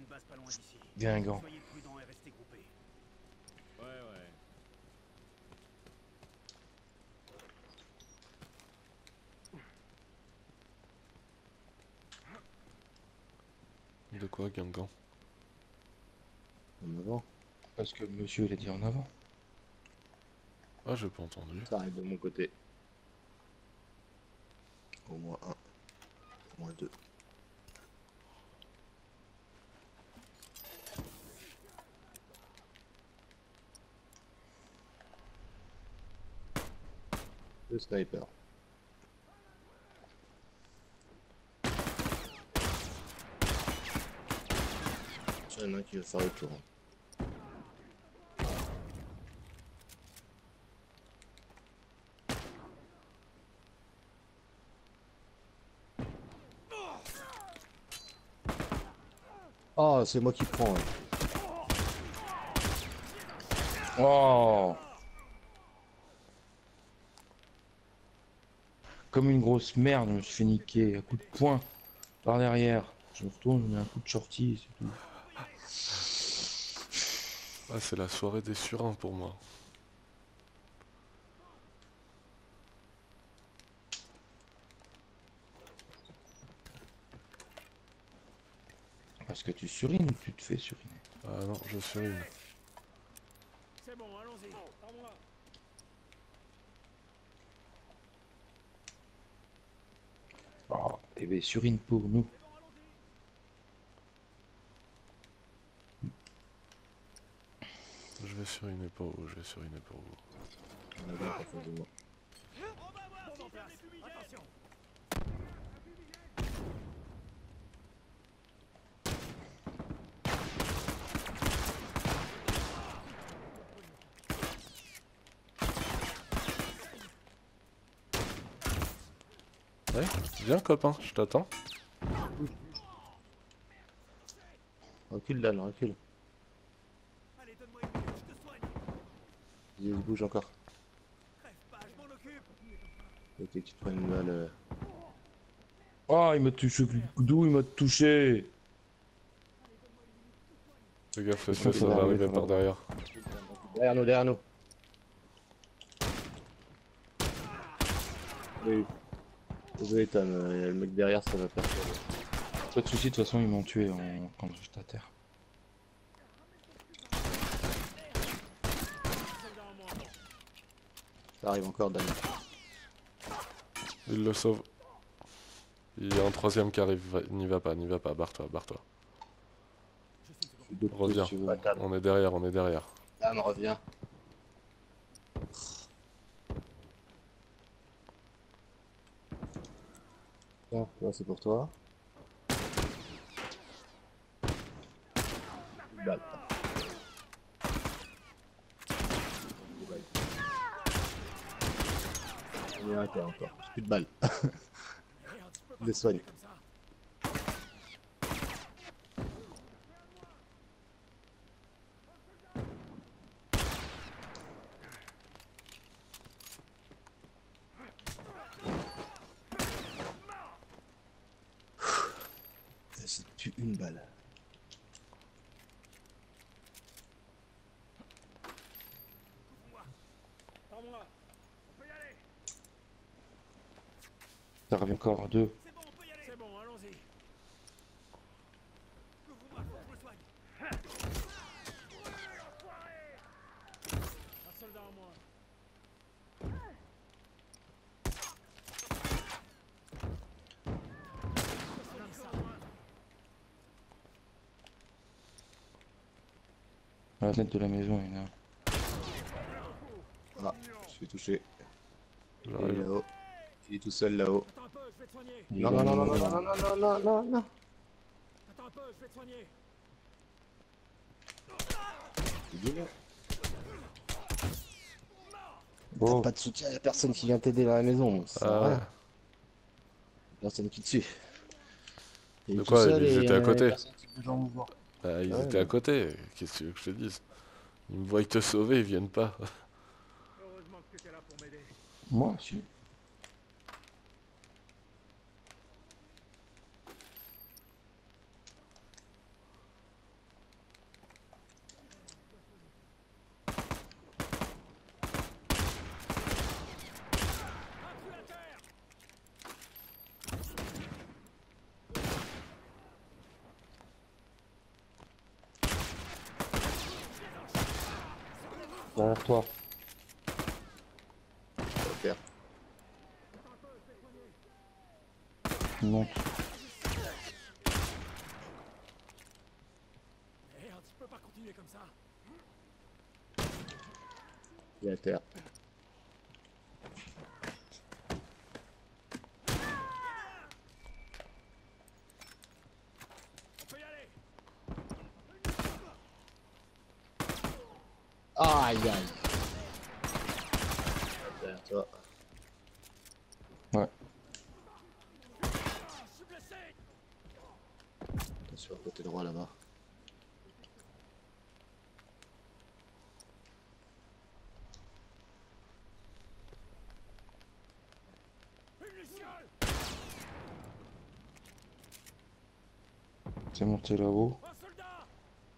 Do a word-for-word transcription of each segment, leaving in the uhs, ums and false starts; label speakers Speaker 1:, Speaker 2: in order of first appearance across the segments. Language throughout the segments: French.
Speaker 1: base pas loin d'ici.
Speaker 2: Guingamp.
Speaker 1: Soyez prudents et restez groupés.
Speaker 3: Ouais, ouais.
Speaker 4: De quoi, Guingamp?
Speaker 5: En avant.
Speaker 2: Parce que monsieur il a dit en avant.
Speaker 4: Ah, j'ai pas entendu.
Speaker 5: Ça arrive de mon côté. Au moins un. Au moins deux. Deux snipers. Il y en a un qui va faire le tour. Ah, c'est moi qui prends. Ouais.
Speaker 2: Oh, comme une grosse merde, je me suis fait niquer. Un coup de poing par derrière. Je me retourne, je mets un coup de shorty, c'est tout.
Speaker 4: Ah, c'est la soirée des surins pour moi.
Speaker 2: Parce que tu surines ou tu te fais suriner?
Speaker 4: Ah non, je surine.
Speaker 1: C'est bon, allons-y. Par moi.
Speaker 2: Oh, eh ben surine pour nous.
Speaker 4: Je vais suriner pour vous, je vais suriner pour vous.
Speaker 5: On a bien en face de moi.
Speaker 1: Bombe en place. Attention.
Speaker 4: Ouais, viens copain, je t'attends.
Speaker 5: Recule Dan, recule.
Speaker 1: Allez, donne-moi une minute, je te soigne.
Speaker 5: Il bouge encore.
Speaker 1: Crève pas, je m'en occupe.
Speaker 5: Ok, tu te prends une balle. Euh...
Speaker 2: Oh, il m'a touché. D'où il m'a touché?
Speaker 4: Fais gaffe, fais
Speaker 2: Ça
Speaker 4: ça,
Speaker 2: va
Speaker 4: ça va
Speaker 2: arriver,
Speaker 4: arriver
Speaker 2: ça
Speaker 4: par
Speaker 2: va.
Speaker 4: derrière.
Speaker 5: Derrière nous, derrière nous. Oui. Désolé, Tam, euh, y a le mec derrière, ça va faire.
Speaker 2: Pas de soucis, de toute façon, ils m'ont tué en... quand j'étais à terre.
Speaker 5: Ça arrive encore, Dan.
Speaker 4: Il le sauve. Il y a un troisième qui arrive, va- n'y va pas, n'y va pas, barre-toi, barre-toi. Reviens,
Speaker 5: Si tu veux. Tam,
Speaker 4: on est derrière, on est derrière.
Speaker 5: Tam, reviens. Tiens, là, c'est pour toi. Une balle. Il y a un cas encore. J'ai plus de balles. Je les soigne. C'est plus une balle.
Speaker 1: Par moi. On peut y aller.
Speaker 2: Ça revient encore deux.
Speaker 1: C'est bon, on peut y aller. C'est bon, allons-y. Couvre-moi, faut que je me soigne. Un soldat en moins.
Speaker 2: À la tête de la maison, il y en a un.
Speaker 5: Ah, je suis touché. Il est
Speaker 4: J'arrive.
Speaker 5: là-haut. Il est tout seul là-haut.
Speaker 1: Attends un peu, je vais te soigner.
Speaker 2: Il
Speaker 5: Non,
Speaker 2: est
Speaker 5: non,
Speaker 2: dans
Speaker 5: non,
Speaker 2: le
Speaker 5: non, non,
Speaker 2: maison.
Speaker 5: non, non, non, non, non, non.
Speaker 1: Attends un peu, je vais te soigner.
Speaker 5: C'est bien.
Speaker 2: Oh,
Speaker 5: Pas de soutien, y'a personne qui vient t'aider dans la maison. Ça sert à
Speaker 4: Ah,
Speaker 5: rien. Personne qui te suit. T'es
Speaker 4: De
Speaker 5: tout
Speaker 4: quoi,
Speaker 5: seul
Speaker 4: ils
Speaker 5: et
Speaker 4: étaient à
Speaker 5: euh,
Speaker 4: côté.
Speaker 5: personne qui bouge en mouvement.
Speaker 4: bah, ils
Speaker 5: Ouais,
Speaker 4: étaient à
Speaker 5: mais-
Speaker 4: côté, qu'est-ce que tu veux que je te dise? Ils me voient te sauver, ils viennent pas.
Speaker 1: Heureusement que tu étais là pour m'aider.
Speaker 2: moi aussi. Derrière toi.
Speaker 5: Super.
Speaker 2: Il monte.
Speaker 1: Merde, je peux pas continuer comme ça.
Speaker 5: Il est à terre.
Speaker 1: On peut y aller.
Speaker 5: Aïe aïe. Derrière toi.
Speaker 2: Ouais.
Speaker 1: Je suis blessé.
Speaker 5: Attention à côté droit là-bas.
Speaker 1: Une luciole.
Speaker 2: C'est monté là-haut.
Speaker 1: Un soldat.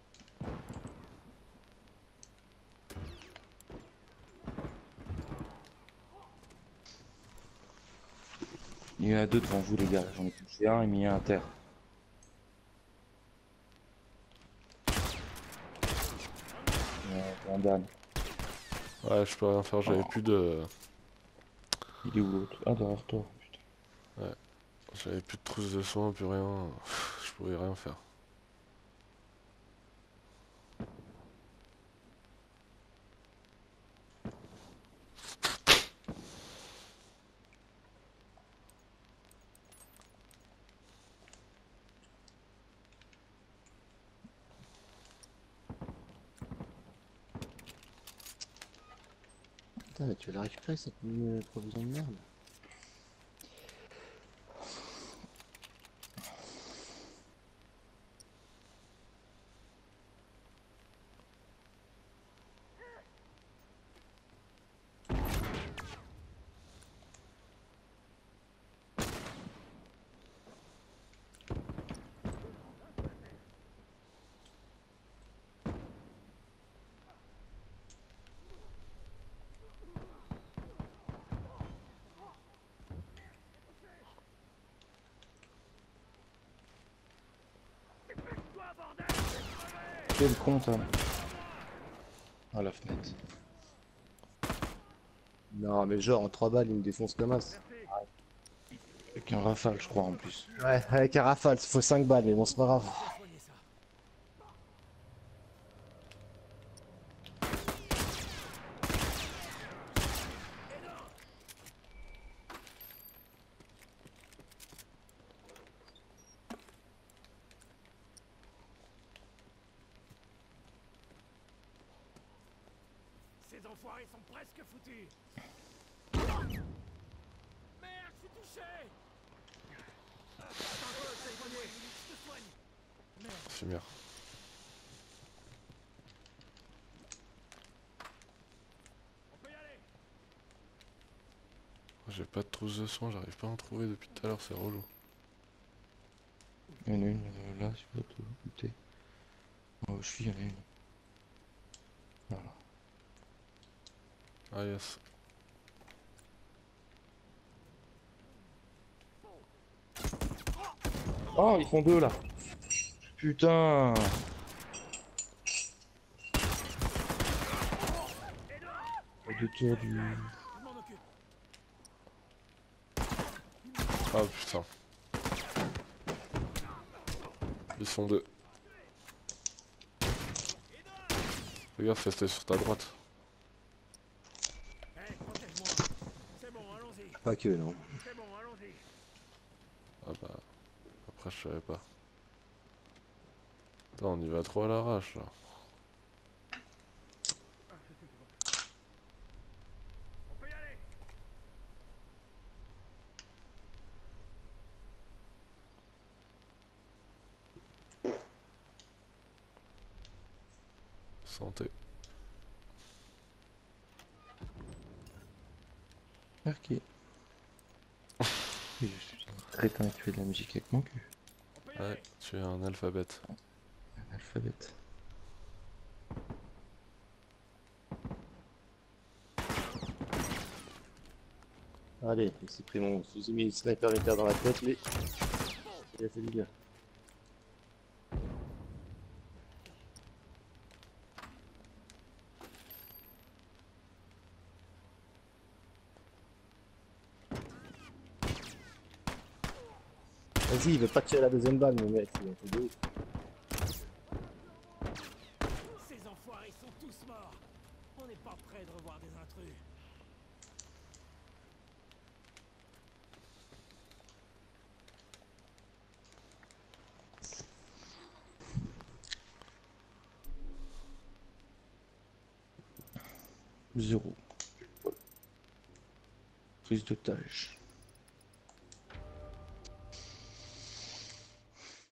Speaker 2: Il y en a deux devant vous les gars, j'en ai poussé un et mis un à terre. Ouais, bandane.
Speaker 4: Ouais, je peux rien faire, j'avais plus de.
Speaker 2: Il est où l'autre? Ah derrière toi, putain.
Speaker 4: J'avais plus de trousse de soins, plus rien. Je pouvais rien faire.
Speaker 5: Putain, mais tu vas la récupérer cette euh, provision de merde.
Speaker 2: Quel con toi. Ah la fenêtre.
Speaker 5: Non, mais genre en trois balles, il me défonce comme as.
Speaker 2: Avec un rafale je crois en plus.
Speaker 5: Ouais, avec un rafale, il faut cinq balles, mais bon, c'est pas grave.
Speaker 1: Faut soigner ça. Ces enfoirés sont presque foutus. Merde, je suis touché. Attends un peu, je vais soigner. Je te soigne. Merde.
Speaker 4: Fumière.
Speaker 1: On peut y aller.
Speaker 4: J'ai pas de trousse de soins, j'arrive pas à en trouver depuis tout à l'heure, c'est relou.
Speaker 2: Il y en a une euh, là, je peux te goûter. Oh je suis, il y en a une. Voilà.
Speaker 4: Ah yes.
Speaker 2: Oh ils font deux là. Putain. Les deux tours du.
Speaker 1: Je m'en occupe.
Speaker 4: Ah putain. Ils sont deux. Regarde, c'était sur ta droite.
Speaker 1: Hé, protège-moi. C'est bon, allons-y.
Speaker 5: Pas que, non.
Speaker 1: C'est bon, allons-y.
Speaker 4: Ah bah. Après, je savais pas. Attends, on y va trop à l'arrache là.
Speaker 1: On peut y aller.
Speaker 4: Santé.
Speaker 2: Ok. Je suis un crétin qui fait de la musique avec mon cul.
Speaker 1: On peut y
Speaker 4: Ouais,
Speaker 1: aller.
Speaker 4: tu es un alphabète.
Speaker 2: Un alphabète.
Speaker 5: Allez, j'ai pris mon fusil mis sniper militaire dans la tête, mais il a fait du bien. Vas-y, il veut pas tirer la deuxième balle, mon mec. C'est un peu de ouf.
Speaker 1: Ces enfoirés sont tous morts. On n'est pas prêt de revoir des intrus.
Speaker 2: Zéro. Prise d'otage.